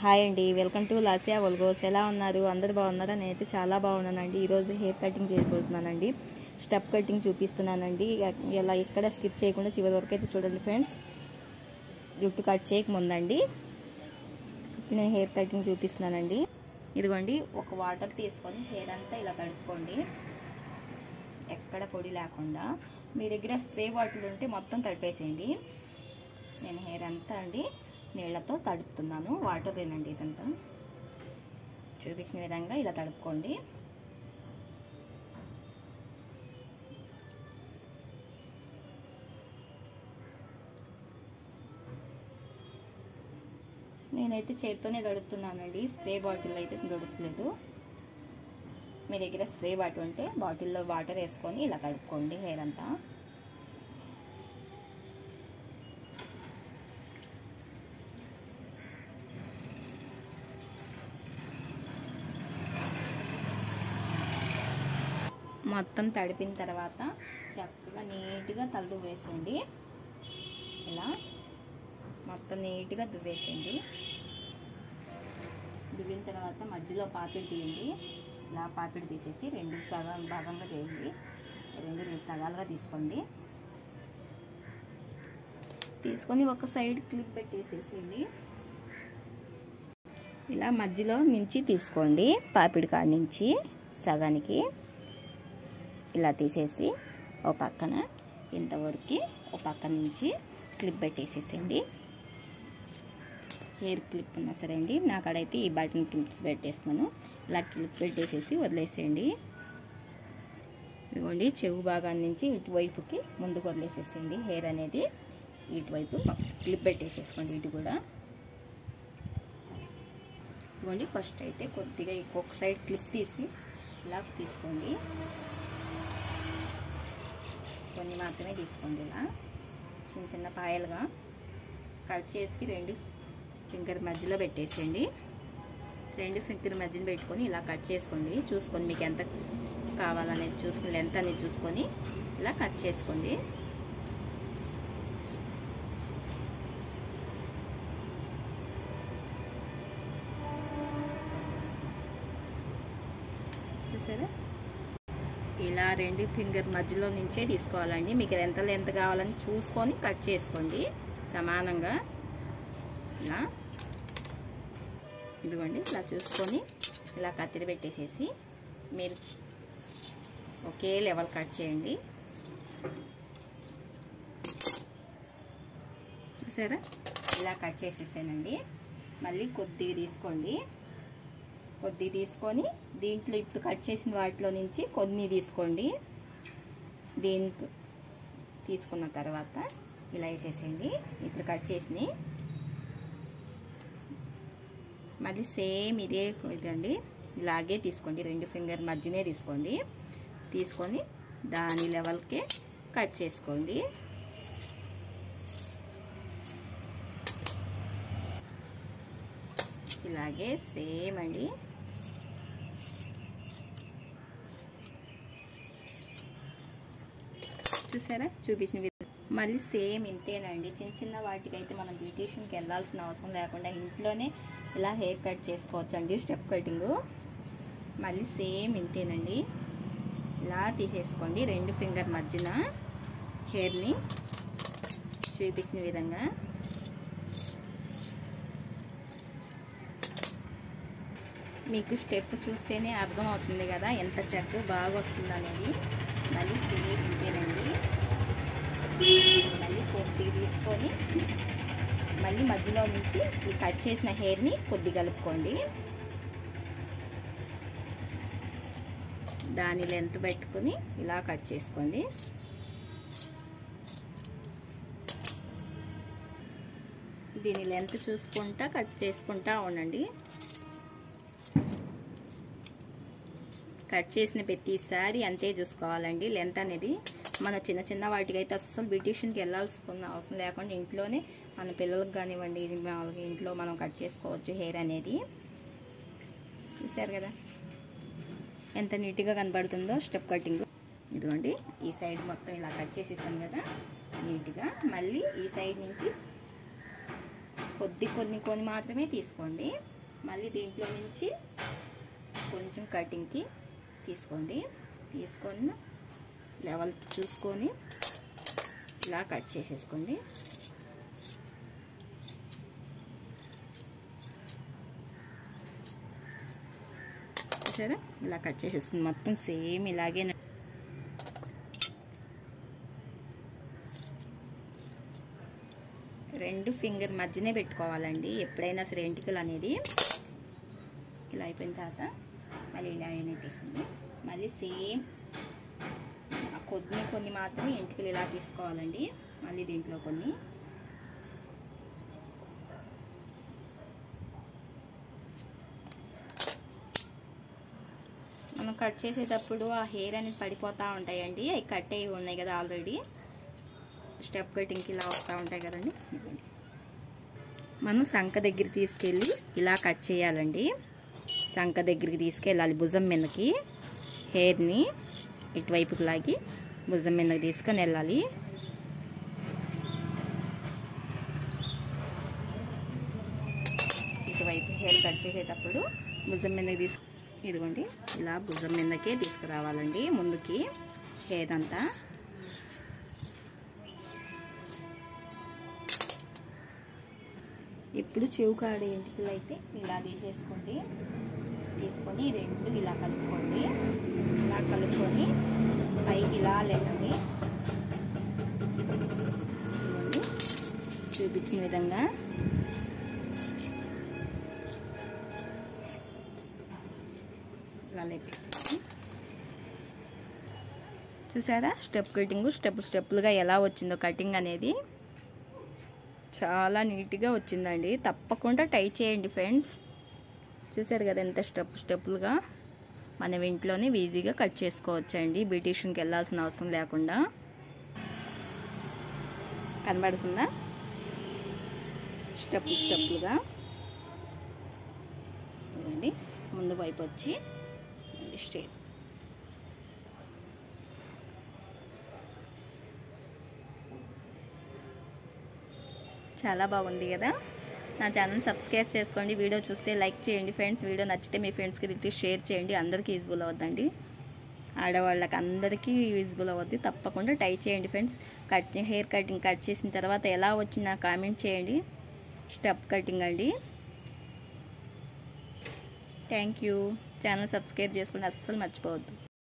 Hi అండి, welcome to లాసియా వల్గోస్. ఎలా ఉన్నారు? అందరు బాగున్నారా? నేనైతే చాలా బాగున్నానండి. ఈరోజు హెయిర్ కటింగ్ చేయబోతున్నానండి. స్టెప్ కటింగ్ చూపిస్తున్నానండి. ఇలా ఎక్కడ స్కిప్ చేయకుండా చివరి వరకు అయితే చూడండి ఫ్రెండ్స్. జుట్టు కట్ చేయకముందండి నేను హెయిర్ కటింగ్ చూపిస్తున్నానండి. ఇదిగోండి, ఒక వాటర్ తీసుకొని హెయిర్ అంతా ఇలా తడుపుకోండి, ఎక్కడ పొడి లేకుండా. మీ దగ్గర స్ప్రే బాటిల్ ఉంటే మొత్తం తడిపేసేయండి. నేను హెయిర్ అంతా అండి నీళ్లతో తడుపుతున్నాను. వాటర్ ఏనండి ఇదంతా. చూపించిన విధంగా ఇలా తడుపుకోండి. నేనైతే చేత్తోనే తడుపుతున్నానండి, స్ప్రే బాటిల్ అయితే తడుపుతలేదు. మీ దగ్గర స్ప్రే బాటిల్ ఉంటే బాటిల్లో వాటర్ వేసుకొని ఇలా తడుపుకోండి హెయిర్ అంతా. మొత్తం తడిపిన తర్వాత చక్కగా నీట్గా తల దువ్వేసేయండి. ఇలా మొత్తం నీట్గా దువ్వేసేయండి. దువ్విన తర్వాత మధ్యలో పాపిడి తీయండి. ఇలా పాపిడి తీసేసి రెండు భాగంగా చేయండి. రెండు సగాలుగా తీసుకోండి. తీసుకొని ఒక సైడ్ క్లిప్ పెట్టేసేసేయండి. ఇలా మధ్యలో నుంచి తీసుకోండి, పాపిడి కాడ నుంచి సగానికి ఇలా తీసేసి ఓ పక్కన ఇంతవరకు ఓ పక్కన నుంచి క్లిప్ పెట్టేసేసేయండి. హెయిర్ క్లిప్ ఉన్నా సరే అండి, నా కాడైతే ఈ బటన్ క్లిప్స్ పెట్టేస్తున్నాను. ఇలా క్లిప్ పెట్టేసేసి వదిలేసేయండి. ఇదిగోండి, చెవు భాగాన్ని నుంచి ఇటువైపుకి ముందుకు వదిలేసేసేయండి. హెయిర్ అనేది ఇటువైపు క్లిప్ పెట్టేసేసుకోండి. ఇటు కూడా ఇదిగోండి, ఫస్ట్ అయితే కొద్దిగా ఇంకొక సైడ్ క్లిప్ తీసి ఇలా తీసుకోండి. కొన్ని మాత్రమే తీసుకోండి. ఇలా చిన్న చిన్న పాయలుగా కట్ చేసి రెండు ఫింగర్ మధ్యలో పెట్టేసేయండి. రెండు ఫింగర్ మధ్యలో పెట్టుకొని ఇలా కట్ చేసుకోండి. చూసుకొని మీకు ఎంత కావాలనేది చూసుకొని, లెంత్ అనేది చూసుకొని ఇలా కట్ చేసుకోండి. చూసారా? ఇలా రెండు ఫింగర్ మధ్యలో నుంచే తీసుకోవాలండి. మీకు ఎంత లెంత్ కావాలని చూసుకొని కట్ చేసుకోండి సమానంగా. ఇలా ఇదిగోండి, ఇలా చూసుకొని ఇలా కత్తిరి పెట్టేసేసి మీరు ఒకే లెవెల్ కట్ చేయండి. చూసారా? ఇలా కట్ చేసేసానండి. మళ్ళీ కొద్దిగా తీసుకోండి. కొద్ది తీసుకొని దీంట్లో ఇప్పుడు కట్ చేసిన వాటిలో నుంచి కొన్ని తీసుకోండి. దీంట్లో తీసుకున్న తర్వాత ఇలా వేసేసేయండి. ఇప్పుడు కట్ చేసి మళ్ళీ సేమ్ ఇదండి ఇలాగే తీసుకోండి. రెండు ఫింగర్ మధ్యనే తీసుకోండి. తీసుకొని దాని లెవెల్కే కట్ చేసుకోండి. ఇలాగే సేమ్ అండి. చూసారా? చూపించిన విధంగా మళ్ళీ సేమ్ ఇంతేనండి. చిన్న చిన్న వాటికైతే మనం బ్యూటీషియన్కి వెళ్ళాల్సిన అవసరం లేకుండా ఇంట్లోనే ఇలా హెయిర్ కట్ చేసుకోవచ్చు అండి, స్టెప్ కటింగ్. మళ్ళీ సేమ్ ఇంతేనండి. ఇలా తీసేసుకోండి రెండు ఫింగర్ మధ్యన హెయిర్ని చూపించిన విధంగా. మీకు స్టెప్ చూస్తేనే అర్థమవుతుంది కదా ఎంత చక్కగా బాగా వస్తుంది అనేది. మళ్ళీ సేమ్ ఇంతేనండి. మళ్ళీ కొద్దిగా తీసుకొని మళ్ళీ మధ్యలో నుంచి ఈ కట్ చేసిన హెయిర్ని కొద్దిగా కలుపుకోండి. దాని లెంత్ పెట్టుకొని ఇలా కట్ చేసుకోండి. దీని లెంత్ చూసుకుంటా కట్ చేసుకుంటా ఉండండి. కట్ చేసిన ప్రతిసారి అంతే చూసుకోవాలండి లెంత్ అనేది. మన చిన్న చిన్న వాటికి అయితే అస్సలు బ్యూటీషియన్కి వెళ్ళాల్సిన అవసరం లేకుండా ఇంట్లోనే మన పిల్లలకు కానివ్వండి, మామూలుగా ఇంట్లో మనం కట్ చేసుకోవచ్చు హెయిర్ అనేది. చూసారు కదా ఎంత నీట్గా కనబడుతుందో స్టెప్ కటింగ్. ఇదిగోండి, ఈ సైడ్ మొత్తం ఇలా కట్ చేసేస్తాం కదా నీట్గా. మళ్ళీ ఈ సైడ్ నుంచి కొన్ని మాత్రమే తీసుకోండి. మళ్ళీ దీంట్లో నుంచి కొంచెం కటింగ్కి తీసుకొని లెవెల్ చూసుకొని ఇలా కట్ చేసేసుకోండి. సరే ఇలా కట్ చేసేసుకుని మొత్తం సేమ్ ఇలాగే రెండు ఫింగర్ మధ్యనే పెట్టుకోవాలండి ఎప్పుడైనా సరే ఎంటికలు అనేది. ఇలా అయిపోయిన తర్వాత మళ్ళీ ఇలా తీసింది. మళ్ళీ సేమ్ కొన్ని మాత్రమే ఎంటికలు ఇలా తీసుకోవాలండి. మళ్ళీ దీంట్లో కొన్ని మనం కట్ చేసేటప్పుడు ఆ హెయిర్ అనేది పడిపోతూ ఉంటాయండి. అవి కట్ అయ్యి ఉన్నాయి కదా ఆల్రెడీ, స్టెప్ కటింగ్కి ఇలా వస్తూ ఉంటాయి కదండి. మనం సంక దగ్గర తీసుకెళ్ళి ఇలా కట్ చేయాలండి. సంక దగ్గరికి తీసుకెళ్ళాలి. భుజం మీదకి హెయిర్ని ఇటువైపుకి లాగి భుజం మీదకి తీసుకొని వెళ్ళాలి. ఇటువైపు హెయిర్ కట్ చేసేటప్పుడు భుజం మీదకి ఇదిగోండి ఇలా భుజం మీదకే తీసుకురావాలండి ముందుకి హెయిర్ అంతా. ఇప్పుడు చెవు కాడ ఎంటికలు అయితే ఇలా తీసేసుకోండి. తీసుకొని రెండు ఇలా కలుపుకోండి. ఇలా కలుపుకొని పైకి ఇలా లేకండి చూపించిన విధంగా ఇలా లేపేసి చూసారా స్టెప్ కటింగ్ స్టెప్పులుగా ఎలా వచ్చిందో కటింగ్ అనేది చాలా నీట్గా వచ్చిందండి. తప్పకుండా ట్రై చేయండి ఫ్రెండ్స్. చూసారు కదా ఎంత స్టెప్పులుగా మనం ఇంట్లోనే ఈజీగా కట్ చేసుకోవచ్చండి. బ్యూటీషియన్కి వెళ్ళాల్సిన అవసరం లేకుండా. కనబడుతుందా స్టెప్పులుగా ఇవ్వండి. ముందు వైపు వచ్చి స్ట్రైట్ చాలా బాగుంది కదా. నా ఛానల్ సబ్స్క్రైబ్ చేసుకోండి. వీడియో చూస్తే లైక్ చేయండి ఫ్రెండ్స్. వీడియో నచ్చితే మీ ఫ్రెండ్స్కి రిక్కి షేర్ చేయండి. అందరికీ యూజ్ఫుల్ అవుద్దండి. ఆడవాళ్ళకి అందరికీ యూజ్ఫుల్ అవుద్ది. తప్పకుండా ట్రై చేయండి ఫ్రెండ్స్. హెయిర్ కటింగ్ కట్ చేసిన తర్వాత ఎలా వచ్చిందో కామెంట్ చేయండి. స్టెప్ కటింగ్ అండి. Thank you. ఛానల్ సబ్స్క్రైబ్ చేసుకోండి అస్సలు మర్చిపోవద్దు.